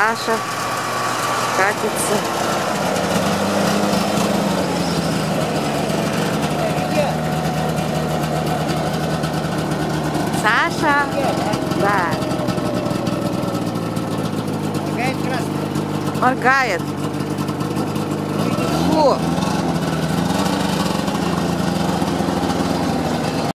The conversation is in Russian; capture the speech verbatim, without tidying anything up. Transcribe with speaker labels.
Speaker 1: Саша катится. Саша? Да.
Speaker 2: Моргает красный.
Speaker 1: Моргает. О!